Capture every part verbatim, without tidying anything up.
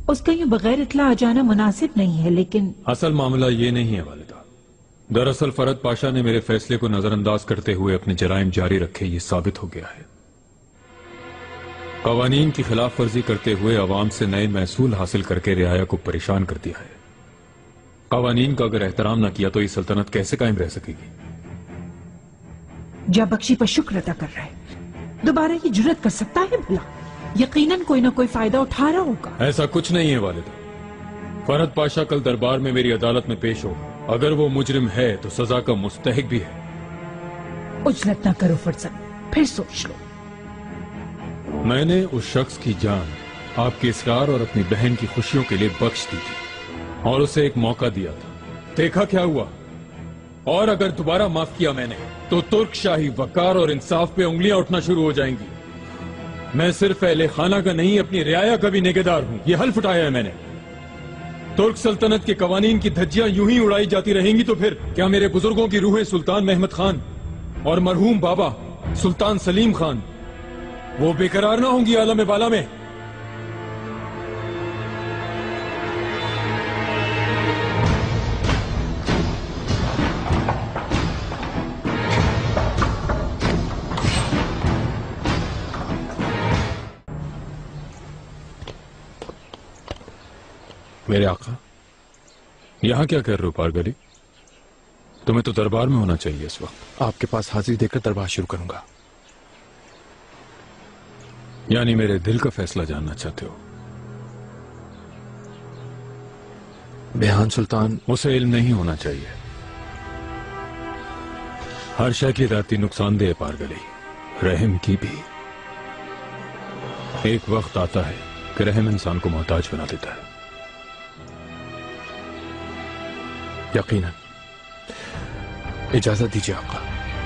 उसका यूं बगैर इत्ला आ जाना मुनासिब नहीं है, लेकिन असल मामला ये नहीं है वालिदा। दरअसल फरद पाशा ने मेरे फैसले को नजरअंदाज करते हुए अपने जराइम जारी रखे, ये साबित हो गया है। कवानीन की खिलाफ वर्जी करते हुए अवाम से नए महसूल हासिल करके रियाया को परेशान कर दिया है। कवानीन का अगर एहतराम न किया तो ये सल्तनत कैसे कायम रह सकेगी? जा बख्शी पर शुक्र अदा कर रहा है, दोबारा ये जुर्रत कर सकता है भला? यकीनन कोई ना कोई फायदा उठा रहा होगा। ऐसा कुछ नहीं है वालिदा। फरद पाशा कल दरबार में मेरी अदालत में पेश हो, अगर वो मुजरिम है तो सजा का मुस्तहिक भी है। उजलत ना करो फरजंद, फिर सोच लो। मैंने उस शख्स की जान आपके इसरार और अपनी बहन की खुशियों के लिए बख्श दी थी और उसे एक मौका दिया था। देखा क्या हुआ? और अगर दोबारा माफ किया मैंने तो तुर्क शाही वकार और इंसाफ पे उंगलियां उठना शुरू हो जाएंगी। मैं सिर्फ अहले खाना का नहीं, अपनी रियाया का भी नेगेदार हूं। यह हल्फ उठाया है मैंने। तुर्क सल्तनत के कवानीन की धज्जियां यूं ही उड़ाई जाती रहेंगी तो फिर क्या मेरे बुजुर्गों की रूहें सुल्तान महमद खान और मरहूम बाबा सुल्तान सलीम खान वो बेकरार ना होंगी आलम बाला में? मेरे आका, यहां क्या कर रहे हो पारगली? तुम्हें तो दरबार में होना चाहिए इस वक्त। आपके पास हाजिरी देकर दरबार शुरू करूंगा। यानी मेरे दिल का फैसला जानना चाहते हो? बेहान सुल्तान, उसे इल्म नहीं होना चाहिए। हर शय की दाती नुकसानदेह है पारगली, रहम की भी। एक वक्त आता है कि रहम इंसान को मोहताज बना देता है। यकीनन। इजाजत दीजिए आका।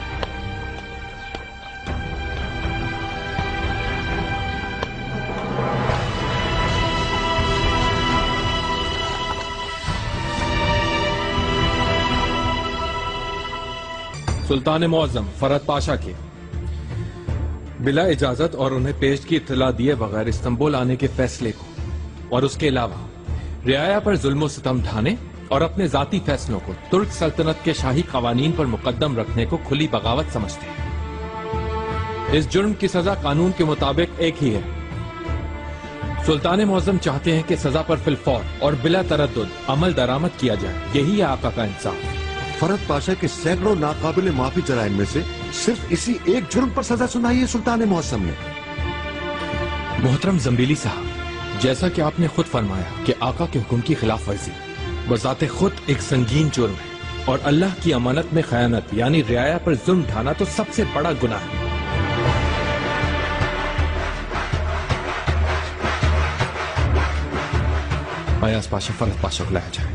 सुल्तान मुअज्जम फरद पाशा के बिला इजाजत और उन्हें पेश की इत्तला दिए बगैर इस्तांबुल आने के फैसले को और उसके अलावा रियाया पर जुल्म सितम ढाने और अपने जाती फैसलों को तुर्क सल्तनत के शाही कवानीन पर मुकद्दम रखने को खुली बगावत समझते हैं। इस जुर्म की सजा कानून के मुताबिक एक ही है। सुल्तान मुअज्जम चाहते हैं कि सजा पर फिलफौर और बिला तरद्दुद अमल दरामद किया जाए। यही है आका का इंसाफ। फरद पाशा के सैकड़ों नाकाबिले माफी जराइम में से सिर्फ इसी एक जुर्म पर सजा सुनाई है सुल्तान मुअज्जम ने। मोहतरम जंबीली साहब, जैसा कि आपने खुद फरमाया कि आका के हुक्म की खिलाफ वर्जी बजाते खुद एक संगीन जुर्म है और अल्लाह की अमानत में खयानत यानी रियाया पर जुल्म ढाना तो सबसे बड़ा गुनाह है। अयाज पाशा फरद पाशा को लाया जाए।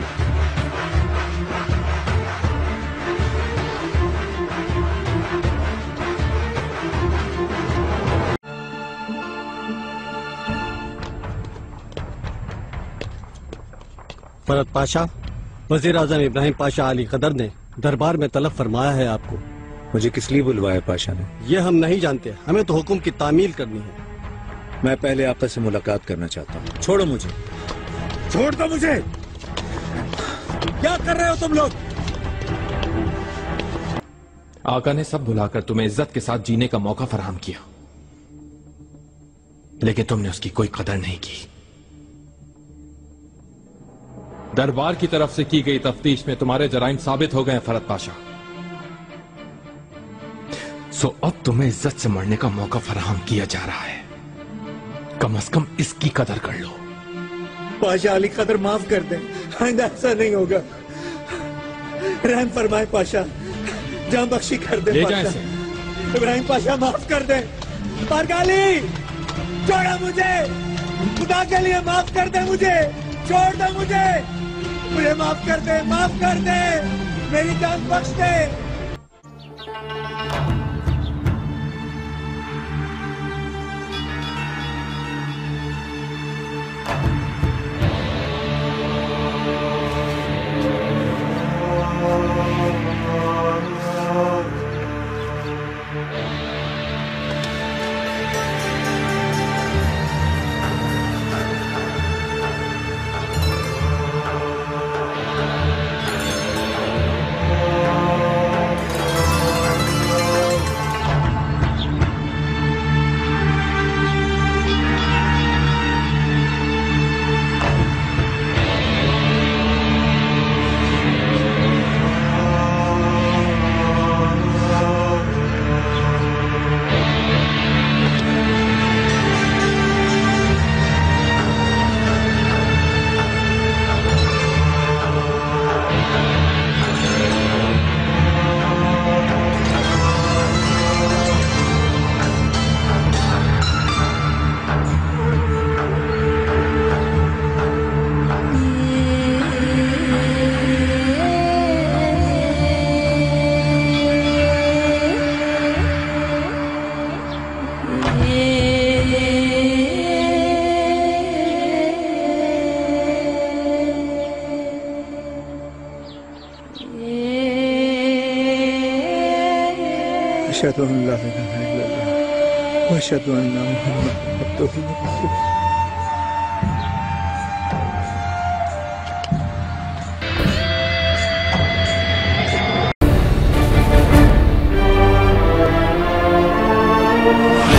फरद पाशा, वजीर आजम इब्राहिम पाशा अली कदर ने दरबार में तलब फरमाया है आपको। मुझे किस लिए बुलवाया पाशा ने? ये हम नहीं जानते, हमें तो हुक्म की तामील करनी है। मैं पहले आपसे से मुलाकात करना चाहता हूँ। छोड़ो मुझे। छोड़ दो मुझे। क्या कर रहे हो तुम लोग? आका ने सब भुलाकर तुम्हें इज्जत के साथ जीने का मौका फराहम किया, लेकिन तुमने उसकी कोई कदर नहीं की। दरबार की तरफ से की गई तफ्तीश में तुम्हारे जराइम साबित हो गए हैं फरद पाशा। सो अब तुम्हें इज्जत से मरने का मौका फराहम किया जा रहा है। कम अज कम इसकी कदर कर लो। पाशा अली कदर माफ कर दें, आइंदा ऐसा नहीं होगा। रहम फरमाए पाशा, जान बख्शी कर दे। ले जाए इसे। इब्राहिम पाशा माफ कर दे। पारगाली, छोड़ा मुझे, खुदा के लिए माफ कर दे मुझे, छोड़ दे मुझे, मुझे माफ कर दे, माफ कर दे, मेरी जान बख्श दे। अशहदु अन ला इलाहा इल्लल्लाह व अशहदु अन्ना मुहम्मदन अब्दुहु व रसूलुहु। Yeah.